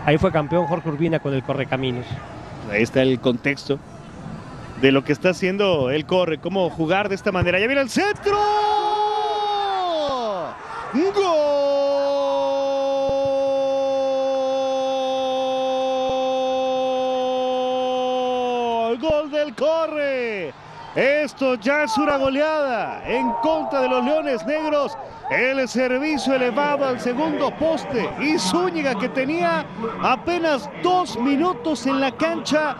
Ahí fue campeón Jorge Urbina con el Correcaminos. Ahí está el contexto de lo que está haciendo el Corre, cómo jugar de esta manera. ¡Ya viene el centro! ¡Gol! ¡Gol del Corre! Esto ya es una goleada en contra de los Leones Negros. El servicio elevado al segundo poste y Zúñiga, que tenía apenas 2 minutos en la cancha,